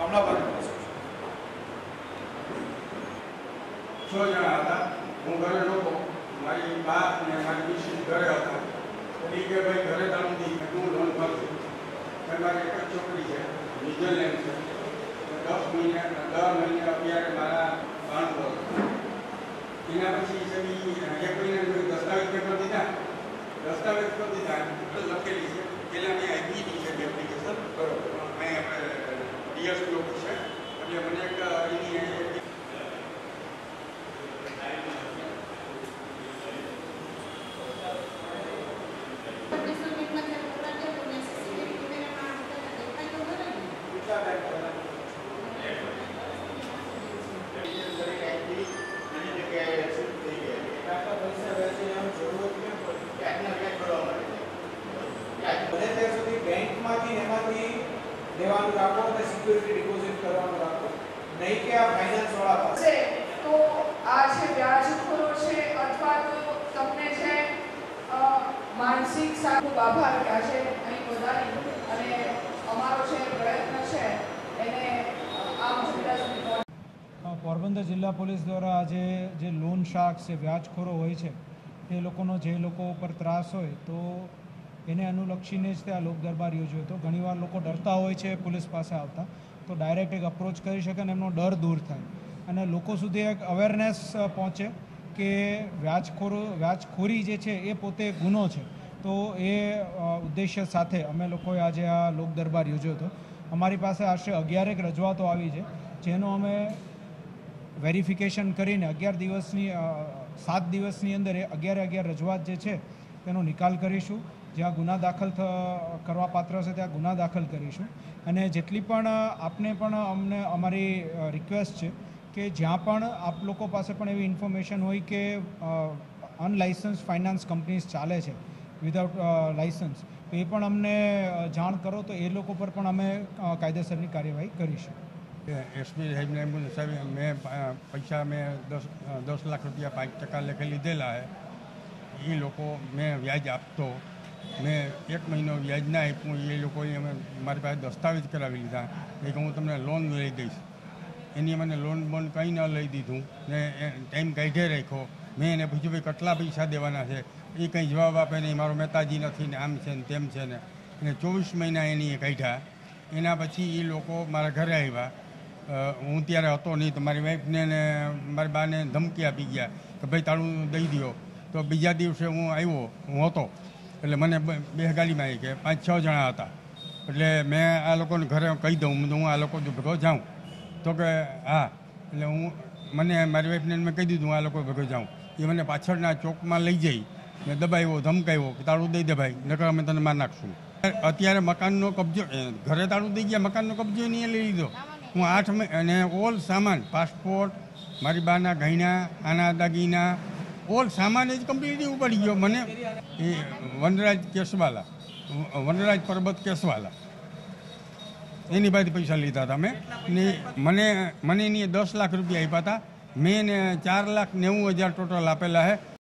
મામલાવાળી 6 જણા હતા। હું ઘરે નહોતો, મારી બા અને મારી મિસિસ ઘરે હતા। એ કે ભાઈ ઘરે તારું નહીં, હું લોન ભરશું। મારી એક જ છોકરી છે, ન્યુઝીલેન્ડ છે। 10 મહિને અત્યારે મારા ભાણું હતું। એના પછી છે 1 મહિના દસ્તાવેજ પેપર દીધા, લખેલી છે। પહેલાં મેં આપી છે એપ્લિકેશન, બરોબર, અહીં આપણે ડીએસપી ઓફિસ છે, એટલે મને એક એની देवानु राखो અને સિક્યુરિટી ડિપોઝિટ કરવાનું રાખો, નહીં કે આ ફાઇનાન્સ વાળા પાસે તો આ છે વ્યાજખોરો છે અથવા તો તમને છે માનસિક સારું આભાર કે આજે અહીં વધારી અને અમારો છે પ્રયત્ન છે એને આ મુદ્દા સુધી પોરબંદર જિલ્લા પોલીસ દ્વારા આજે જે લોન શાર્ક્સ છે, વ્યાજખોરો હોય છે, એ લોકોનો જે લોકો ઉપર ત્રાસ હોય તો એને અનુલક્ષીને જ તે આ લોક દરબાર યોજ્યો હતો। ઘણીવાર લોકો ડરતા હોય છે પોલીસ પાસે આવતા, તો ડાયરેક્ટ એક અપ્રોચ કરી શકે અને એમનો ડર દૂર થાય અને લોકો સુધી એક અવેરનેસ પહોંચે કે વ્યાજખોરી જે છે એ પોતે ગુનો છે। તો એ ઉદ્દેશ્ય સાથે અમે લોકોએ આજે આ લોક દરબાર યોજ્યો હતો। અમારી પાસે આશરે 11 રજૂઆતો આવી છે, જેનો અમે વેરિફિકેશન કરીને 7 દિવસની અંદર 11 રજૂઆત જે છે તેનો નિકાલ કરીશું। જ્યાં ગુના દાખલ કરવા પાત્ર છે ત્યાં ગુના દાખલ કરીશું અને જેટલી પણ આપને પણ અમને અમારી રિક્વેસ્ટ છે કે જ્યાં પણ આપ લોકો પાસે પણ એવી ઇન્ફોર્મેશન હોય કે અનલાઇસન્સ ફાઇનાન્સ કંપનીઝ ચાલે છે વિધાઉટ લાઇસન્સ, તો એ પણ અમને જાણ કરો તો એ લોકો પર પણ અમે કાયદેસરની કાર્યવાહી કરીશું। એસપી સાહેબને એમ્બ્યુલન્સ સાહેબ મેં પૈસા મેં 10 લાખ રૂપિયા 5% લેખે લીધેલા છે। એ લોકો મેં વ્યાજ આપતો, મેં 1 મહિનો વ્યાજ ના આપ્યું, એ લોકોએ અમે મારી પાસે દસ્તાવેજ કરાવી લીધા કે હું તમને લોન લઈ દઈશ। એની મને લોન બોન કંઈ ન લઈ દીધું ને ટાઈમ કાઢે રાખ્યો। મેં એને પૂછ્યું ભાઈ કેટલા પૈસા દેવાના છે, એ કંઈ જવાબ આપે નહીં, મારો મહેતાજી નથી ને આમ છે ને તેમ છે ને, એને 24 મહિના એની કાઢ્યા। એના પછી એ લોકો મારા ઘરે આવ્યા, હું ત્યારે હતો નહીં, તો મારી વાઈફને ને મારી બાને ધમકી આપી ગયા કે ભાઈ તારું દઈ દો। તો બીજા દિવસે હું આવ્યો, હું હતો એટલે મને બે ગાડીમાં આવી કે 5-6 જણા હતા, એટલે મેં આ લોકોને ઘરે કહી દઉં હું આ લોકો ભેગો જાઉં, તો કે હા, એટલે મને મારી વાઈફને મેં કહી દીધું આ લોકો ભેગો જાઉં। એ મને પાછળના ચોકમાં લઈ જઈ ને દબાવ્યો, ધમકાવ્યો કે તાળું દઈ દે ભાઈ, નકર અમે તને માર નાખશું। અત્યારે મકાનનો કબજો, ઘરે તાળું દઈ ગયા, મકાનનો કબજો નહીં લઈ લીધો। હું 8 અને ઓલ સામાન, પાસપોર્ટ, મારી બાના ઘાયણા, આના દાગીના, ઓલ સામાન જ કમ્પ્લીટલી ઉપાડી ગયો। મને એ વનરાજ પરબત કેસવાલા એની પાસેથી પૈસા લીધા હતા મેં ને મને એની 10 લાખ રૂપિયા આપ્યા હતા। મેં એને 4,90,000 ટોટલ આપેલા છે।